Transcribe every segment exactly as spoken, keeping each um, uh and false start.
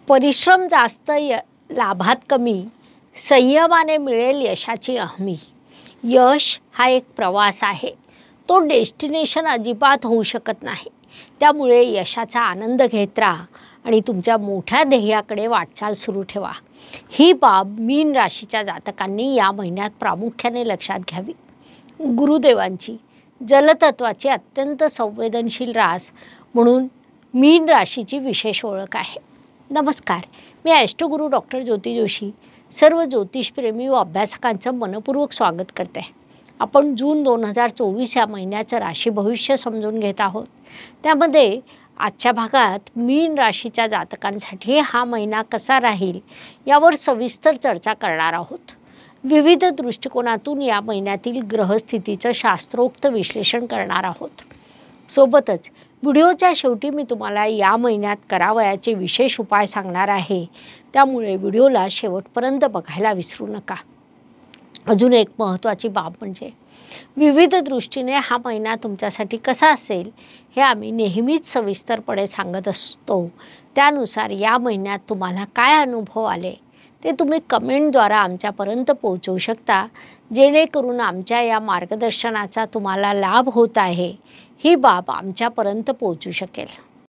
परिश्रम जास्त य लाभात कमी, संयमाने मिळेल यशाची हमी. यश हा एक प्रवास आहे, तो डेस्टिनेशन अजिबात होऊ शकत नाही. त्यामुळे यशाचा आनंद घेत राहा आणि तुमच्या मोठ्या ध्येयाकडे वाटचाल सुरू ठेवा. ही बाब मीन राशीच्या जातकांनी या महिन्यात प्रामुख्याने लक्षात घ्यावी. गुरुदेवांची जलतत्वाची अत्यंत संवेदनशील रास म्हणून मीन राशीची विशेष ओळख आहे. नमस्कार, मी ॲस्ट्रोगुरू डॉक्टर ज्योती जोशी सर्व ज्योतिषप्रेमी व अभ्यासकांचं मनपूर्वक स्वागत करते. आपण जून दोन हजार चोवीस या महिन्याचं राशी भविष्य समजून घेत आहोत. त्यामध्ये आजच्या भागात मीन राशीच्या जातकांसाठी हा महिना कसा राहील यावर सविस्तर चर्चा करणार आहोत. विविध दृष्टिकोनातून या महिन्यातील ग्रहस्थितीचं शास्त्रोक्त विश्लेषण करणार आहोत. सोबतच व्हिडिओच्या शेवटी मी तुम्हाला या महिन्यात करावयाचे विशेष उपाय सांगणार आहे. त्यामुळे व्हिडिओला शेवटपर्यंत बघायला विसरू नका. अजून एक महत्त्वाची बाब म्हणजे विविध दृष्टीने हा महिना तुमच्यासाठी कसा असेल हे आम्ही नेहमीच सविस्तरपणे सांगत असतो. त्यानुसार या महिन्यात तुम्हाला काय अनुभव आले ते तुम्ही कमेंटद्वारे आमच्यापर्यंत पोहोचवू शकता, जेणेकरून आमच्या या मार्गदर्शनाचा तुम्हाला लाभ होत आहे ही बाब आमच्यापर्यंत पोहोचू शकेल.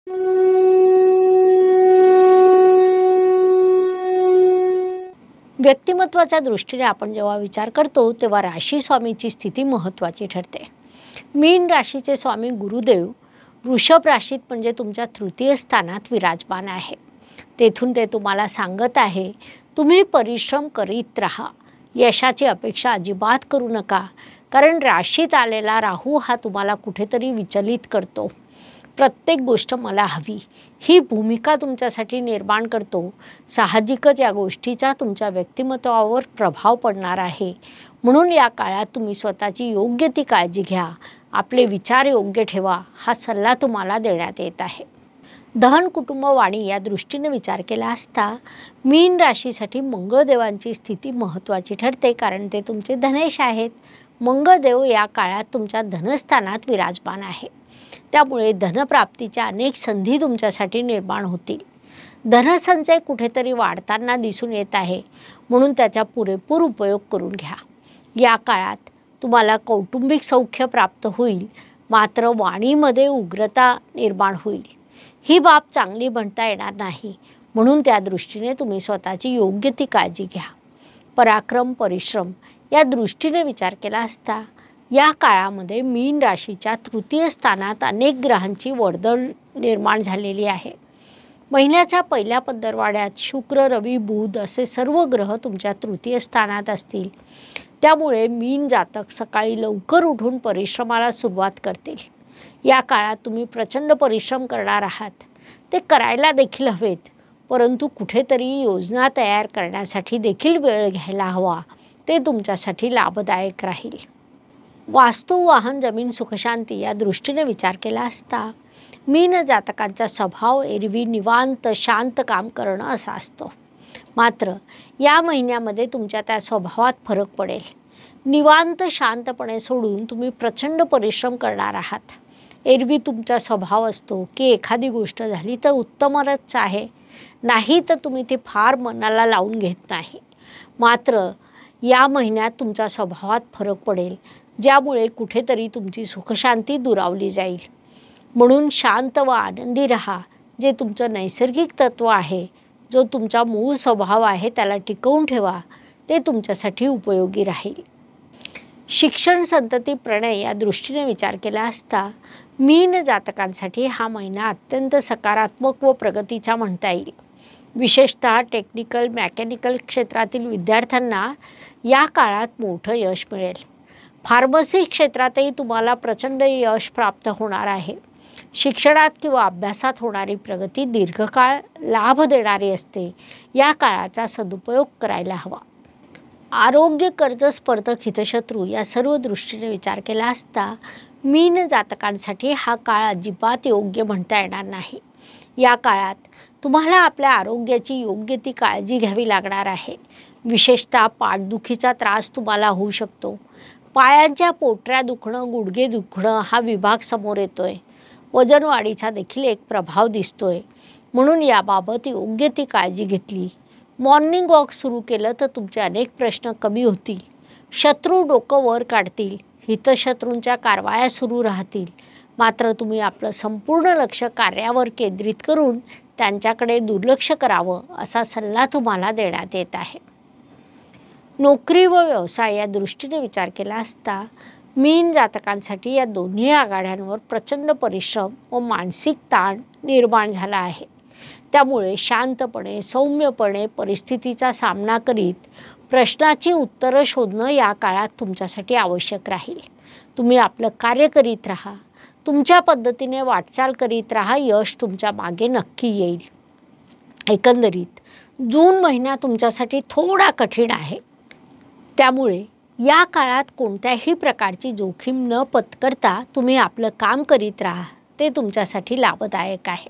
व्यक्तिमत्वाच्या दृष्टीने आपण जेव्हा विचार करतो तेव्हा राशी स्वामीची स्थिती महत्त्वाची ठरते. मीन राशीचे स्वामी गुरुदेव वृषभ राशीत म्हणजे तुमच्या तृतीय स्थानात विराजमान आहे. तेथून ते तुम्हाला सांगत आहे, तुम्ही परिश्रम करीत राहा, यशाची अपेक्षा अजिबात करू नका. कारण राशीत आलेला राहू हा तुम्हाला कुठेतरी विचलित करतो. प्रत्येक गोष्ट मला हवी ही भूमिका तुमच्यासाठी निर्माण करतो. साहजिकच या गोष्टीचा तुमच्या व्यक्तिमत्वावर प्रभाव पडणार आहे. म्हणून या काळात तुम्ही स्वतःची योग्य ती काळजी घ्या, आपले विचार योग्य ठेवा हा सल्ला तुम्हाला देण्यात येत आहे. दहन कुटुंब वाणी या दृष्टीने विचार केला असता मीन राशीसाठी मंगळदेवांची स्थिती महत्त्वाची ठरते. कारण ते तुमचे धनेश आहेत. मंगळदेव या काळात तुमच्या धनस्थानात विराजमान आहे. त्यामुळे धनप्राप्तीच्या अनेक संधी तुमच्यासाठी निर्माण होतील. धनसंचय कुठेतरी वाढताना दिसून येत आहे, म्हणून त्याचा पुरेपूर उपयोग करून घ्या. या काळात तुम्हाला कौटुंबिक सौख्य प्राप्त होईल, मात्र वाणीमध्ये उग्रता निर्माण होईल. ही बाब चांगली म्हणता येणार नाही, म्हणून त्या दृष्टीने तुम्ही स्वतःची योग्य ती काळजी घ्या. पराक्रम परिश्रम या दृष्टीने विचार केला असता या काळामध्ये मीन राशीच्या तृतीय स्थानात अनेक ग्रहांची वर्दळ निर्माण झालेली आहे. महिन्याच्या पहिल्या पंधरवड्यात शुक्र रवी बुध असे सर्व ग्रह तुमच्या तृतीय स्थानात असतील. त्यामुळे मीन जातक सकाळी लवकर उठून परिश्रमाला सुरुवात करतील. या काळात तुम्ही प्रचंड परिश्रम करणार आहात. ते करायला देखील हवेत, परंतु कुठेतरी योजना तयार करण्यासाठी देखील वेळ घ्यायला हवा. ते तुमच्यासाठी लाभदायक राहील. वास्तू वाहन जमीन सुखशांती या दृष्टीने विचार केला असता मीन जातकांचा स्वभाव एरवी निवांत शांत काम करणं असा असतो. मात्र या महिन्यामध्ये तुमच्या त्या स्वभावात फरक पडेल. निवांत शांतपणे सोडून तुम्ही प्रचंड परिश्रम करणार आहात. एरवी तुमचा स्वभाव असतो की एखादी गोष्ट झाली तर उत्तमच आहे, नाही तर तुम्ही ती फार मनाला लावून घेत नाही. मात्र या महिन्यात तुमच्या स्वभावात फरक पडेल, ज्यामुळे कुठेतरी तुमची सुखशांती दुरावली जाईल. म्हणून शांत व आनंदी राहा. जे तुमचं नैसर्गिक तत्त्व आहे, जो तुमचा मूळ स्वभाव आहे त्याला टिकवून ठेवा. ते तुमच्यासाठी उपयोगी राहील. शिक्षण संतती प्रणय या दृष्टीने विचार केला असता मीन जातकांसाठी हा महिना अत्यंत सकारात्मक व प्रगतीचा म्हणता येईल. विशेषतः टेक्निकल मेकॅनिकल क्षेत्रातील विद्यार्थ्यांना या काळात मोठं यश मिळेल. फार्मसी क्षेत्रातही तुम्हाला प्रचंड यश प्राप्त होणार आहे. शिक्षणात किंवा अभ्यासात होणारी प्रगती दीर्घकाळ लाभ देणारी असते. या काळाचा सदुपयोग करायला हवा. आरोग्य कर्ज स्पर्धक हितशत्रू या सर्व दृष्टीने विचार केला असता मीन जातकांसाठी हा काळ अजिबात योग्य म्हणता येणार नाही. या काळात तुम्हाला आपल्या आरोग्याची योग्य ती काळजी घ्यावी लागणार आहे. विशेषतः पाठदुखीचा त्रास तुम्हाला होऊ शकतो. पायांच्या पोटऱ्या दुखणं, गुडघे दुखणं हा विभाग समोर येतोय. वजन वाढीचा देखील एक प्रभाव दिसतोय. म्हणून याबाबत योग्य ती काळजी घेतली, मॉर्निंग वॉक सुरू केलं तर तुमचे अनेक प्रश्न कमी होतील. शत्रू डोकं वर काढतील, हितशत्रूंच्या कारवाया सुरू राहतील, मात्र तुम्ही आपलं संपूर्ण लक्ष कार्यावर केंद्रित करून त्यांच्याकडे दुर्लक्ष करावं असा सल्ला तुम्हाला देण्यात येत आहे. नोकरी व व्यवसाय या दृष्टीने विचार केला असता मीन जातकांसाठी या दोन्ही आघाड्यांवर प्रचंड परिश्रम व मानसिक ताण निर्माण झाला आहे. त्यामुळे शांतपणे सौम्यपणे परिस्थितीचा सामना करीत प्रश्नाची उत्तरं शोधणं या काळात तुमच्यासाठी आवश्यक राहील. तुम्ही आपलं कार्य करीत राहा, तुमच्या पद्धतीने वाटचाल करीत राहा, यश तुमच्या मागे नक्की येईल. एकंदरीत जून महिना तुमच्यासाठी थोडा कठीण आहे. त्यामुळे या काळात कोणत्याही प्रकारची जोखीम न पत्करता तुम्ही आपलं काम करीत राहा, ते तुमच्यासाठी लाभदायक आहे.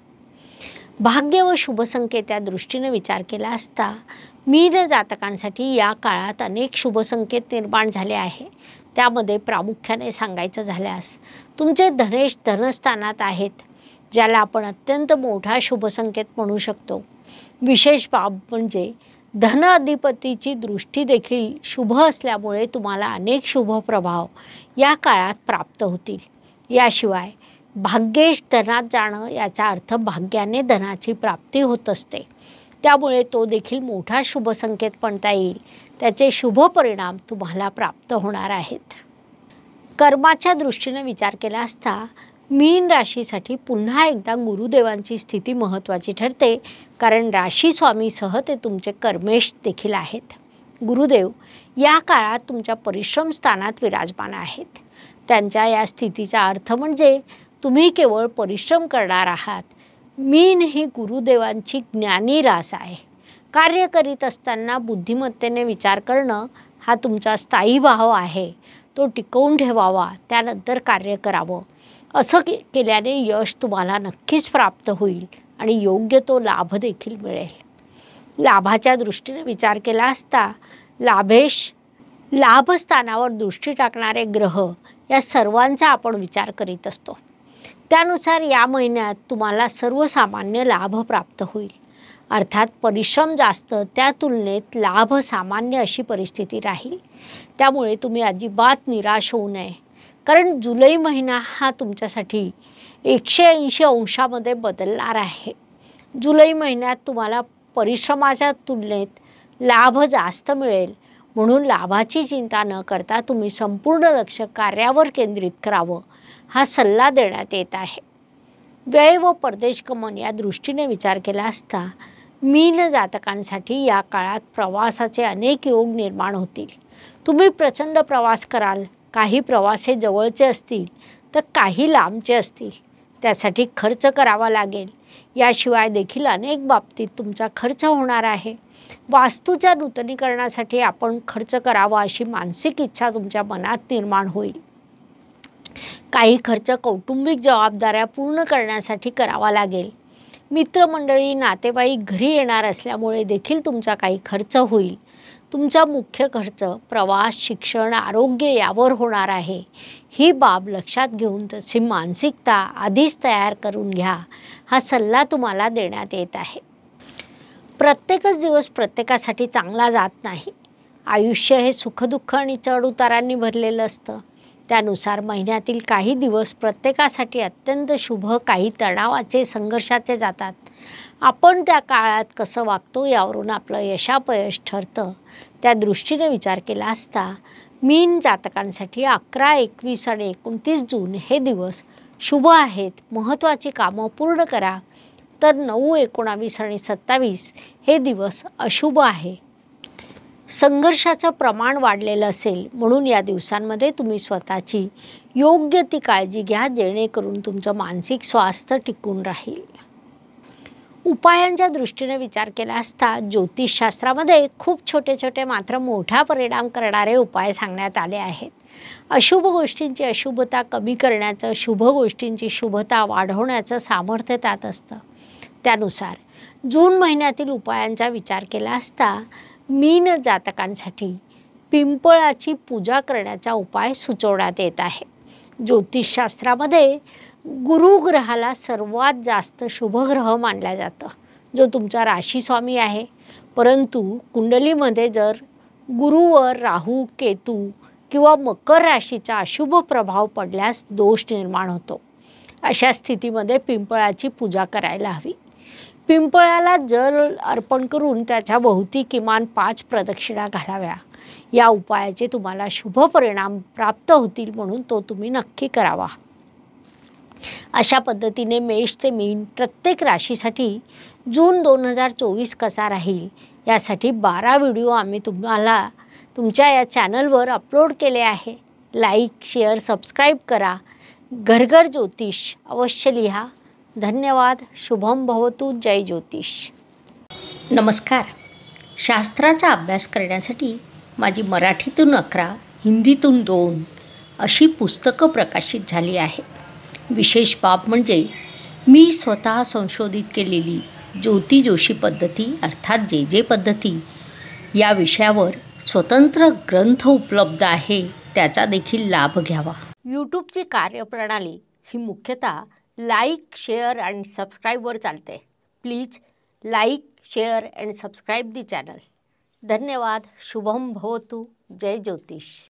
भाग्य व शुभसंकेत या दृष्टीने विचार केला असता मीन जातकांसाठी या काळात अनेक शुभसंकेत निर्माण झाले आहे. त्यामध्ये प्रामुख्याने सांगायचं झाल्यास तुमचे धनेश धनस्थानात आहेत, ज्याला आपण अत्यंत मोठा शुभसंकेत म्हणू शकतो. विशेष बाब म्हणजे धन अधिपतीची दृष्टी देखील शुभ असल्यामुळे तुम्हाला अनेक शुभ प्रभाव या काळात प्राप्त होतील. याशिवाय भाग्येश धनात जाणं याचा अर्थ भाग्याने धनाची प्राप्ती होत असते. त्यामुळे तो देखील मोठा शुभ संकेत म्हणता येईल. त्याचे शुभ परिणाम तुम्हाला प्राप्त होणार आहेत. कर्माच्या दृष्टीने विचार केला असता मीन राशीसाठी पुन्हा एकदा गुरुदेवांची स्थिती महत्त्वाची ठरते, कारण राशी स्वामीसह ते तुमचे कर्मेश देखील आहेत. गुरुदेव या काळात तुमच्या परिश्रम स्थानात विराजमान आहेत. त्यांच्या या स्थितीचा अर्थ म्हणजे तुम्ही केवळ परिश्रम करणार आहात. मीन ही गुरुदेवांची ज्ञानी रास आहे. कार्य करीत असताना बुद्धिमत्तेने विचार करणं हा तुमचा स्थायी भाव आहे. तो टिकवून ठेवावा, त्यानंतर कार्य करावं. असं के केल्याने यश तुम्हाला नक्कीच प्राप्त होईल आणि योग्य तो लाभ देखील मिळेल. लाभाच्या दृष्टीने विचार केला असता लाभेश लाभस्थानावर दृष्टी टाकणारे ग्रह या सर्वांचा आपण विचार करीत असतो. त्यानुसार या महिन्यात तुम्हाला सर्वसामान्य लाभ प्राप्त होईल. अर्थात परिश्रम जास्त, त्या तुलनेत लाभ सामान्य अशी परिस्थिती राहील. त्यामुळे तुम्ही अजिबात निराश होऊ नये, कारण जुलै महिना हा तुमच्यासाठी एकशे ऐंशी अंशामध्ये बदलणार आहे. जुलै महिन्यात तुम्हाला परिश्रमाच्या तुलनेत लाभ जास्त मिळेल. म्हणून लाभाची चिंता न करता तुम्ही संपूर्ण लक्ष कार्यावर केंद्रित करावं हा सल्ला देण्यात येत आहे. व्यय व परदेशगमन या दृष्टीने विचार केला असता मीन जातकांसाठी या काळात प्रवासाचे अनेक योग निर्माण होतील. तुम्ही प्रचंड प्रवास कराल. काही प्रवास हे जवळचे असतील तर काही लांबचे असतील. त्यासाठी खर्च करावा लागेल. याशिवाय देखील अनेक बाबतीत तुमचा खर्च होणार आहे. वास्तूच्या नूतनीकरणासाठी आपण खर्च करावा अशी मानसिक इच्छा तुमच्या मनात निर्माण होईल. काही खर्च कौटुंबिक जबाबदाऱ्या पूर्ण करण्यासाठी करावा लागेल. मित्रमंडळी नातेवाईक घरी येणार असल्यामुळे देखील तुमचा काही खर्च होईल. तुमचा मुख्य खर्च प्रवास, शिक्षण, आरोग्य यावर होणार आहे. ही बाब लक्षात घेऊन तशी मानसिकता आधीच तयार करून घ्या हा सल्ला तुम्हाला देण्यात येत आहे. प्रत्येकच दिवस प्रत्येकासाठी चांगला जात नाही. आयुष्य हे सुखदुःख आणि चढउतारांनी भरलेलं असतं. त्यानुसार महिन्यातील काही दिवस प्रत्येकासाठी अत्यंत शुभ, काही तणावाचे, संघर्षाचे जातात. आपण त्या काळात कसं वागतो यावरून आपलं यशापयश ठरतं. त्या दृष्टीने विचार केला असता मीन जातकांसाठी अकरा, एकवीस आणि एकोणतीस जून हे दिवस शुभ आहेत. महत्त्वाची कामं पूर्ण करा. तर नऊ, एकोणावीस आणि सत्तावीस हे दिवस अशुभ आहे. संघर्षाचं प्रमाण वाढलेलं असेल, म्हणून या दिवसांमध्ये तुम्ही स्वतःची योग्य ती काळजी घ्या, जेणेकरून तुमचं मानसिक स्वास्थ्य टिकून राहील. उपायांच्या दृष्टीने विचार केला असता ज्योतिषशास्त्रामध्ये खूप छोटे छोटे मात्र मोठा परिणाम करणारे उपाय सांगण्यात आले आहेत. अशुभ गोष्टींची अशुभता कमी करण्याचं, शुभ गोष्टींची शुभता वाढवण्याचं सामर्थ्य त्यात असतं. त्यानुसार जून महिन्यातील उपायांचा विचार केला असता मीन जातकांसाठी पिंपळाची पूजा करण्याचा उपाय सुचवण्यात येत आहे. ज्योतिषशास्त्रामध्ये गुरु ग्रहाला सर्वात जास्त शुभ ग्रह मानला जातं, जो तुमचा राशी स्वामी आहे. परंतु कुंडलीमध्ये जर गुरुवर राहू, केतू किंवा मकर राशीचा अशुभ प्रभाव पडल्यास दोष निर्माण होतो. अशा स्थितीमध्ये पिंपळाची पूजा करायला हवी. पिंपळाला जल अर्पण करून त्याच्या भोवती किमान पाच प्रदक्षिणा घालाव्या. या उपायाचे तुम्हाला शुभ परिणाम प्राप्त होतील, म्हणून तो तुम्ही नक्की करावा. अशा पद्धतीने मेष ते मीन प्रत्येक राशीसाठी जून दोन हजार चोवीस कसा राहील यासाठी बारा व्हिडिओ आम्ही तुम्हाला तुमच्या या चॅनलवर अपलोड केले आहे. लाईक, शेअर, सबस्क्राईब करा. घरघर ज्योतिष अवश्य लिहा. धन्यवाद. शुभम भवतु. जय ज्योतिष. नमस्कार. शास्त्राचा अभ्यास करण्यासाठी माझी मराठीतून अकरा, हिंदीतून दोन अशी पुस्तकं प्रकाशित झाली आहे. विशेष बाब म्हणजे मी स्वतः संशोधित केलेली ज्योती जोशी पद्धती अर्थात जे जे पद्धती या विषयावर स्वतंत्र ग्रंथ उपलब्ध आहे, त्याचा देखील लाभ घ्यावा. यूट्यूबची कार्यप्रणाली ही मुख्यतः लाईक, शेअर आणि सबस्क्राईबवर चालते. Please like, share and subscribe the channel. धन्यवाद. शुभम भवतु. जय ज्योतिष.